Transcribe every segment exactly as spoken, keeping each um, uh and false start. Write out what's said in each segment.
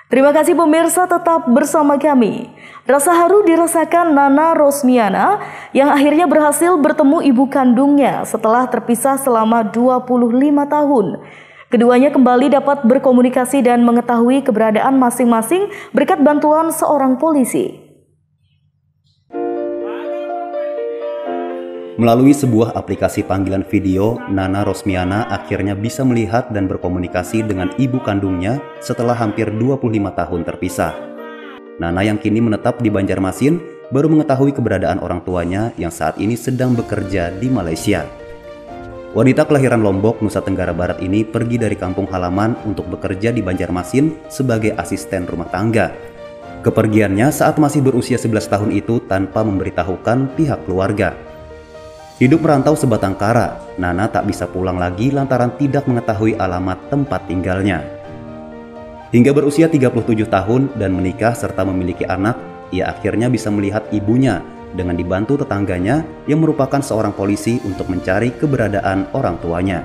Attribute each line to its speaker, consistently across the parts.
Speaker 1: Terima kasih pemirsa, tetap bersama kami. Rasa haru dirasakan Nana Rosmiana yang akhirnya berhasil bertemu ibu kandungnya setelah terpisah selama dua puluh lima tahun. Keduanya kembali dapat berkomunikasi dan mengetahui keberadaan masing-masing berkat bantuan seorang polisi.
Speaker 2: Melalui sebuah aplikasi panggilan video, Nana Rosmiana akhirnya bisa melihat dan berkomunikasi dengan ibu kandungnya setelah hampir dua puluh lima tahun terpisah. Nana yang kini menetap di Banjarmasin baru mengetahui keberadaan orang tuanya yang saat ini sedang bekerja di Malaysia. Wanita kelahiran Lombok, Nusa Tenggara Barat ini pergi dari kampung halaman untuk bekerja di Banjarmasin sebagai asisten rumah tangga. Kepergiannya saat masih berusia sebelas tahun itu tanpa memberitahukan pihak keluarga. Hidup merantau sebatang kara, Nana tak bisa pulang lagi lantaran tidak mengetahui alamat tempat tinggalnya. Hingga berusia tiga puluh tujuh tahun dan menikah serta memiliki anak, ia akhirnya bisa melihat ibunya dengan dibantu tetangganya yang merupakan seorang polisi untuk mencari keberadaan orang tuanya.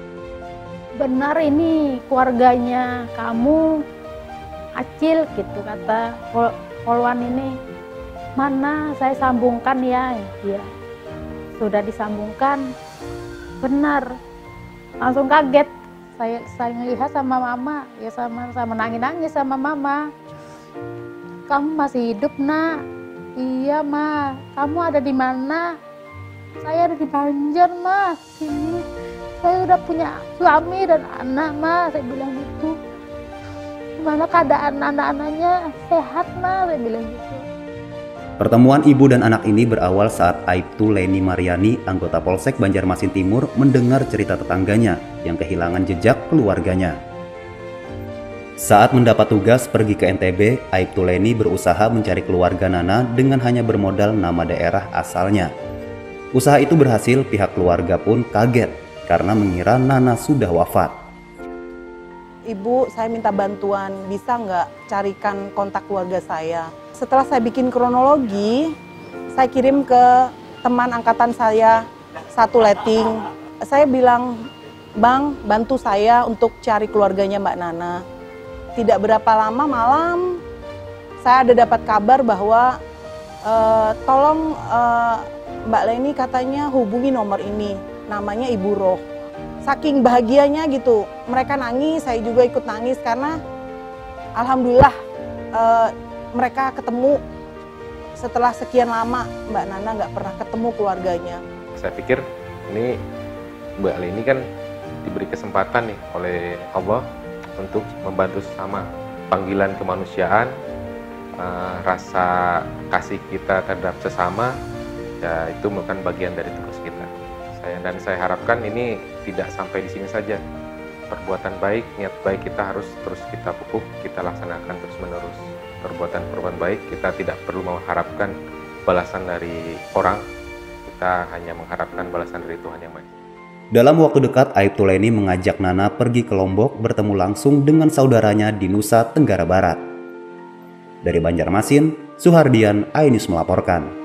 Speaker 3: Benar ini keluarganya kamu, Acil gitu kata pol polwan ini. Mana saya sambungkan ya, ya. Sudah disambungkan, benar, langsung kaget. Saya saya ngelihat sama mama, ya sama sama nangis-nangis sama mama. Kamu masih hidup nak? Iya ma. Kamu ada di mana? Saya ada di Banjar mas. Sini. Saya udah punya suami dan anak ma. Saya bilang gitu. Gimana keadaan anak-anaknya? Sehat ma. Saya bilang gitu.
Speaker 2: Pertemuan ibu dan anak ini berawal saat Aibtu Leni Mariani, anggota Polsek Banjarmasin Timur, mendengar cerita tetangganya yang kehilangan jejak keluarganya. Saat mendapat tugas pergi ke N T B, Aibtu Leni berusaha mencari keluarga Nana dengan hanya bermodal nama daerah asalnya. Usaha itu berhasil, pihak keluarga pun kaget karena mengira Nana sudah wafat.
Speaker 4: Ibu, saya minta bantuan, bisa nggak carikan kontak keluarga saya? Setelah saya bikin kronologi, saya kirim ke teman angkatan saya, satu letting. Saya bilang, Bang, bantu saya untuk cari keluarganya Mbak Nana. Tidak berapa lama malam, saya ada dapat kabar bahwa e, tolong e, Mbak Leni katanya hubungi nomor ini, namanya Ibu Roh. Saking bahagianya gitu, mereka nangis, saya juga ikut nangis karena alhamdulillah e, mereka ketemu setelah sekian lama. Mbak Nana nggak pernah ketemu keluarganya. Saya pikir ini Mbak Leni kan diberi kesempatan nih oleh Allah untuk membantu sesama, panggilan kemanusiaan, uh, rasa kasih kita terhadap sesama, ya itu merupakan bagian dari tugas kita. Saya dan saya harapkan ini tidak sampai di sini saja. Perbuatan baik, niat baik kita harus terus kita pupuk, kita laksanakan terus-menerus. Perbuatan-perbuatan baik kita tidak perlu mengharapkan balasan dari orang, kita hanya mengharapkan balasan dari Tuhan Yang Maha Esa.
Speaker 2: Dalam waktu dekat, Aibtu Leni mengajak Nana pergi ke Lombok bertemu langsung dengan saudaranya di Nusa Tenggara Barat. Dari Banjarmasin, Suhardian, iNews melaporkan.